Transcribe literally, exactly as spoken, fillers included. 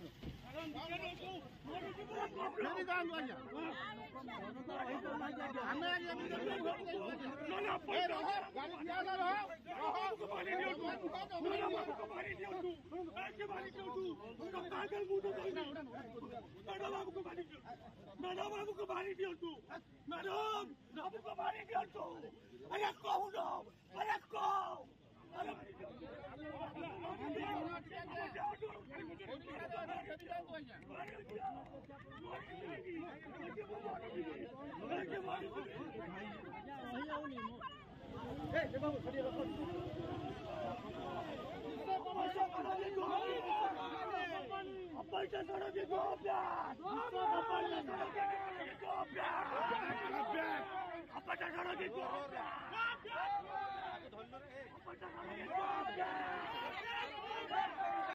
मेरी काम आज्ञा हमें आगे ना ना ए रहो गाड़ी क्या रहो रहो पानी दियो तू ना ना पानी दियो तू ऐसे पानी दियो तू तो पागल मुंह तो मैडम बाबू को पानी दियो मैडम बाबू को पानी दियो तू मैडम बाबू को पानी दियो तू अरे कौन अरे कौन अरे पैसा छोड़ो कि गोप्यार पैसा छोड़ो कि गोप्यार पैसा छोड़ो कि गोप्यार पैसा छोड़ो कि गोप्यार